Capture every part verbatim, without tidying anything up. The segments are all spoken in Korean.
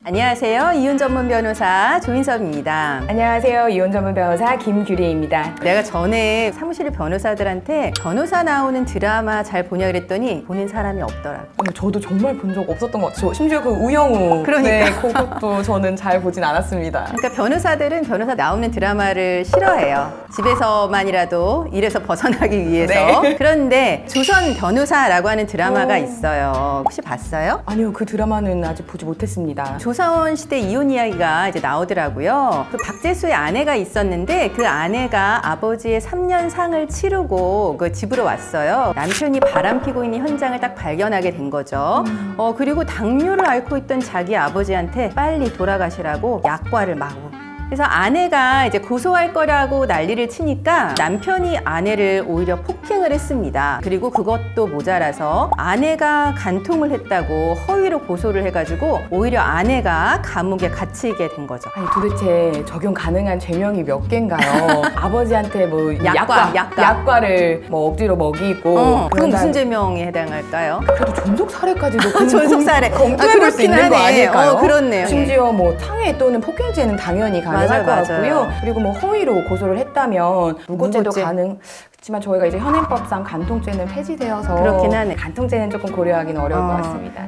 안녕하세요. 이혼 전문 변호사 조인섭입니다. 안녕하세요. 이혼 전문 변호사 김규리입니다. 내가 전에 사무실 변호사들한테 변호사 나오는 드라마 잘 보냐 그랬더니 보는 사람이 없더라고요. 어, 저도 정말 본 적 없었던 것 같아요. 심지어 그 우영우 그러니까. 네, 그것도 저는 잘 보진 않았습니다. 그러니까 변호사들은 변호사 나오는 드라마를 싫어해요. 집에서만이라도 일에서 벗어나기 위해서. 네. 그런데 조선 변호사라고 하는 드라마가 오. 있어요. 혹시 봤어요? 아니요, 그 드라마는 아직 보지 못했습니다. 조선시대 이혼 이야기가 이제 나오더라고요. 그 박제수의 아내가 있었는데 그 아내가 아버지의 삼 년 상을 치르고 그 집으로 왔어요. 남편이 바람피고 있는 현장을 딱 발견하게 된 거죠. 음. 어, 그리고 당뇨를 앓고 있던 자기 아버지한테 빨리 돌아가시라고 약과를 마구. 그래서 아내가 이제 고소할 거라고 난리를 치니까 남편이 아내를 오히려 폭행을 했습니다. 그리고 그것도 모자라서 아내가 간통을 했다고 허위로 고소를 해가지고 오히려 아내가 감옥에 갇히게 된 거죠. 아니 도대체 적용 가능한 죄명이 몇 개인가요? 아버지한테 뭐 약과, 약과. 약과를 뭐 억지로 먹이고 어, 그건 그런 무슨 다음- 죄명에 해당할까요? 그래도 존속 살해까지도 검- 존속 살해. 검- 아, 검토해볼 수 그렇긴 있는 거 하네. 아닐까요? 어, 그렇네요. 심지어 뭐 상해 또는 폭행죄는 당연히 가능할 맞아요, 것 같고요. 맞아요. 그리고 뭐 허위로 고소를 했다면 무고죄도 무고죄. 가능. 그렇지만 저희가 이제 현행법상 간통죄는 폐지되어서 그렇긴 하네. 간통죄는 조금 고려하기는 어려울 어, 것 같습니다.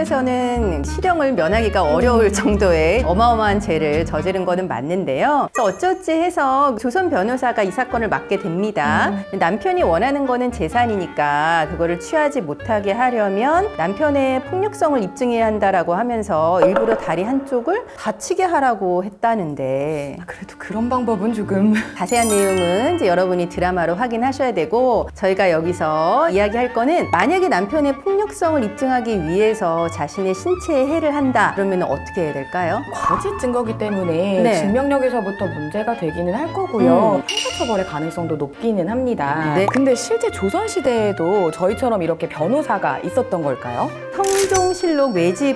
현대에서는 실형을 면하기가 어려울 정도의 어마어마한 죄를 저지른 거는 맞는데요. 그래서 어쩌지 해서 조선 변호사가 이 사건을 맡게 됩니다. 음. 남편이 원하는 거는 재산이니까 그거를 취하지 못하게 하려면 남편의 폭력성을 입증해야 한다라고 하면서 일부러 다리 한쪽을 다치게 하라고 했다는데 아, 그래도 그런 방법은 조금 자세한 내용은 이제 여러분이 드라마로 확인하셔야 되고 저희가 여기서 이야기할 거는 만약에 남편의 폭력성을 입증하기 위해서 자신의 신체에 해를 한다 그러면 어떻게 해야 될까요? 거짓 증거기 때문에 네. 증명력에서부터 문제가 되기는 할 거고요. 음. 형사처벌의 가능성도 높기는 합니다. 네. 근데 실제 조선시대에도 저희처럼 이렇게 변호사가 있었던 걸까요? 성종실록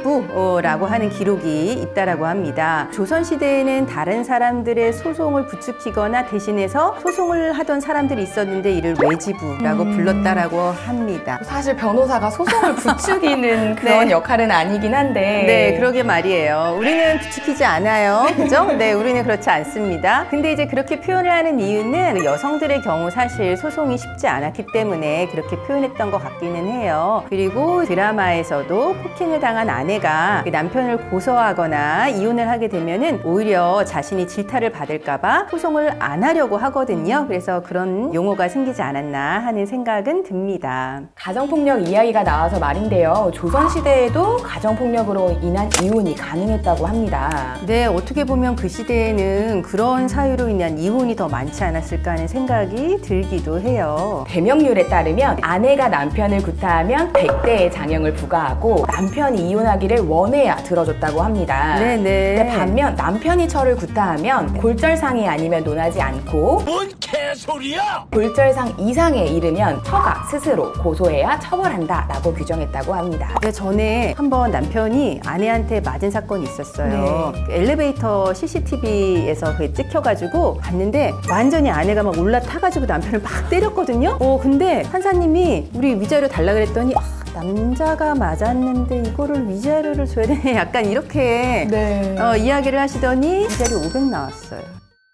외지부라고 하는 기록이 있다라고 합니다. 조선시대에는 다른 사람들의 소송을 부추기거나 대신해서 소송을 하던 사람들이 있었는데 이를 외지부라고 음. 불렀다라고 합니다. 사실 변호사가 소송을 부추기는 그런 네. 역할은 아니긴 한데 네, 그러게 말이에요. 우리는 부추기지 않아요. 그죠? 네, 우리는 그렇지 않습니다. 근데 이제 그렇게 표현을 하는 이유는 여성들의 경우 사실 소송이 쉽지 않았기 때문에 그렇게 표현했던 것 같기는 해요. 그리고 드라마에서도 폭행을 당한 아내가 남편을 고소하거나 이혼을 하게 되면은 오히려 자신이 질타를 받을까봐 소송을 안 하려고 하거든요. 그래서 그런 용어가 생기지 않았나 하는 생각은 듭니다. 가정폭력 이야기가 나와서 말인데요. 조선시대에도 가정폭력으로 인한 이혼이 가능했다고 합니다. 네, 어떻게 보면 그 시대에는 그런 사유로 인한 이혼이 더 많지 않았을까 하는 생각이 들기도 해요. 배명률에 따르면 아내가 남편을 구타하면 백 대의 장형을 부과하고 남편이 이혼하기를 원해야 들어줬다고 합니다. 네네. 근데 반면 남편이 처를 구타하면 골절상이 아니면 논하지 않고 뭔 개소리야! 골절상 이상에 이르면 처가 스스로 고소해야 처벌한다 라고 규정했다고 합니다. 네, 전에 한번 남편이 아내한테 맞은 사건이 있었어요. 네. 엘리베이터 씨씨티비에서 그게 찍혀가지고 봤는데 완전히 아내가 막 올라타가지고 남편을 막 때렸거든요. 어, 근데 판사님이 우리 위자료 달라 그랬더니 아, 남자가 맞았는데 이거를 위자료를 줘야 되네. 약간 이렇게 네. 어, 이야기를 하시더니 위자료 오백 나왔어요.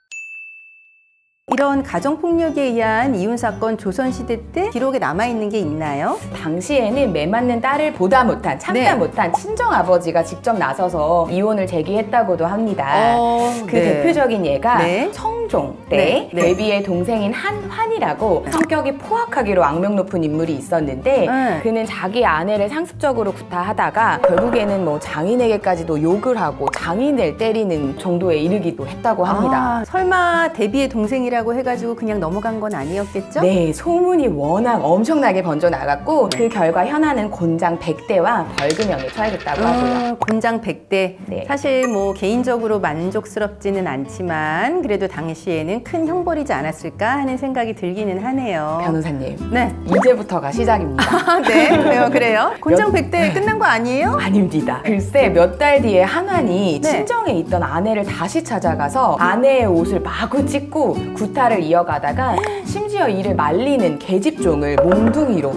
이런 가정폭력에 의한 이혼 사건 조선시대 때 기록에 남아있는 게 있나요? 당시에는 매 맞는 딸을 보다 못한 참다 네. 못한 친정아버지가 직접 나서서 이혼을 제기했다고도 합니다. 어, 그 네. 대표적인 예가 네. 성종 때 네, 네. 대비의 동생인 한환이라고 성격이 포악하기로 악명 높은 인물이 있었는데 네. 그는 자기 아내를 상습적으로 구타하다가 결국에는 뭐 장인에게까지도 욕을 하고 장인을 때리는 정도에 이르기도 했다고 합니다. 아, 설마 데뷔의 동생이라고 해가지고 그냥 넘어간 건 아니었겠죠? 네, 소문이 워낙 엄청나게 번져나갔고 그 결과 현아는 곤장 백 대와 벌금형에 처해졌다고 하고요. 어, 곤장 백 대. 네. 사실 뭐 개인적으로 만족스럽지는 않지만 그래도 당시에는 큰 형벌이지 않았을까 하는 생각이 들기는 하네요. 변호사님, 네. 이제부터가 시작입니다. 아, 네. 그래요, 그래요. 곤장 백 대 끝난 거 아니에요? 아닙니다. 글쎄 몇 달 뒤에 한환이 네. 친정에 있던 아내를 다시 찾아가서 아내의 옷을 마구 찢고 구타를 이어가다가 심지어 이를 말리는 계집종을 몽둥이로 쳐주기도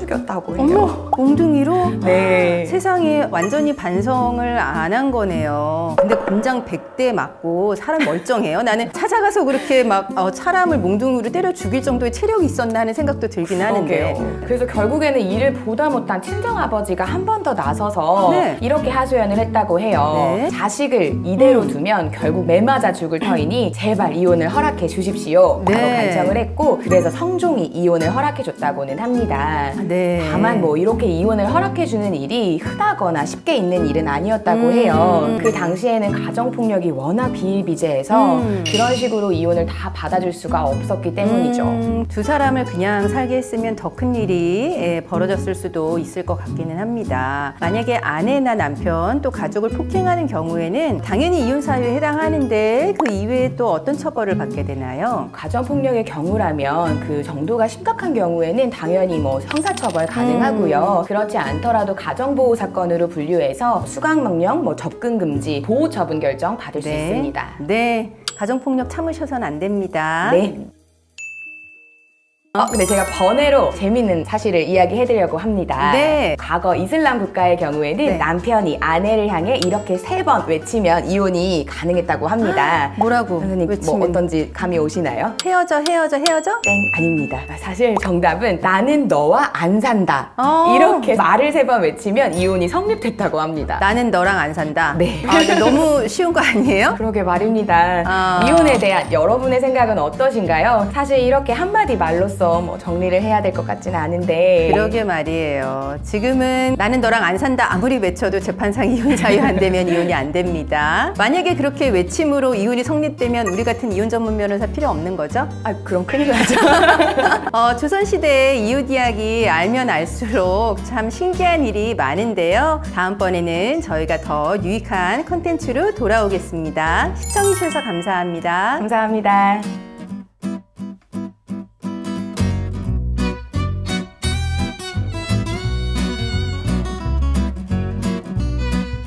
죽였다고 해요. 어머, 몽둥이로? 네. 세상에 완전히 반성을 안 한 거네요. 근데 곤장 백 대 맞고 사람 멀쩡해요? 나는 찾아가서 그렇게 막 어, 사람을 몽둥이로 때려 죽일 정도의 체력이 있었나 하는 생각도 들긴 하는데. 그러게요. 그래서 결국에는 이를 보다 못한 친정아버지가 한 번 더 나서서 네. 이렇게 하소연을 했다고 해요. 네. 자식을 이대로 음. 두면 결국 매 맞아 죽을 터이니 제발 이혼을 허락해 주십시오. 네. 라고 간청을 했고, 그래서 성종이 이혼을 허락해 줬다고는 합니다. 네. 다만 뭐 이렇게 이혼을 허락해 주는 일이 흔하거나 쉽게 있는 일은 아니었다고 음. 해요. 그 당시에는 가정폭력이 워낙 비일비재해서 음. 그런 식으로 이혼을 다 받아줄 수가 없었기 때문이죠. 음, 두 사람을 그냥 살게 했으면 더 큰 일이 예, 벌어졌을 수도 있을 것 같기는 합니다. 만약에 아내나 남편 또 가족을 폭행하는 경우에는 당연히 이혼 사유에 해당하는데 그 이외에 또 어떤 처벌을 받게 되나요? 가정폭력의 경우라면 그 정도가 심각한 경우에는 당연히 뭐 형사처벌 가능하고요. 음. 그렇지 않더라도 가정보호 사건으로 분류해서 수강명령, 뭐 접근금지, 보호처분 결정 받을 수 있습니다. 네, 가정폭력 참으셔서는 안 됩니다. 네. 어, 근데 제가 번외로 재밌는 사실을 이야기해드리려고 합니다. 네. 과거 이슬람 국가의 경우에는 네. 남편이 아내를 향해 이렇게 세 번 외치면 이혼이 가능했다고 합니다. 뭐라고? 선생님 뭐 외치면? 어떤지 감이 오시나요? 헤어져, 헤어져, 헤어져? 땡, 아닙니다. 사실 정답은 나는 너와 안 산다. 어. 이렇게 말을 세 번 외치면 이혼이 성립됐다고 합니다. 나는 너랑 안 산다. 네. 아, 근데 너무 쉬운 거 아니에요? 그러게 말입니다. 아. 이혼에 대한 여러분의 생각은 어떠신가요? 사실 이렇게 한마디 말로써 뭐 정리를 해야 될 것 같지는 않은데. 그러게 말이에요. 지금은 나는 너랑 안 산다 아무리 외쳐도 재판상 이혼 사유 안 되면 이혼이 안 됩니다. 만약에 그렇게 외침으로 이혼이 성립되면 우리 같은 이혼 전문 변호사 필요 없는 거죠? 아, 그럼 큰일 나죠. 어, 조선시대의 이웃 이야기 알면 알수록 참 신기한 일이 많은데요. 다음번에는 저희가 더 유익한 콘텐츠로 돌아오겠습니다. 시청해주셔서 감사합니다. 감사합니다.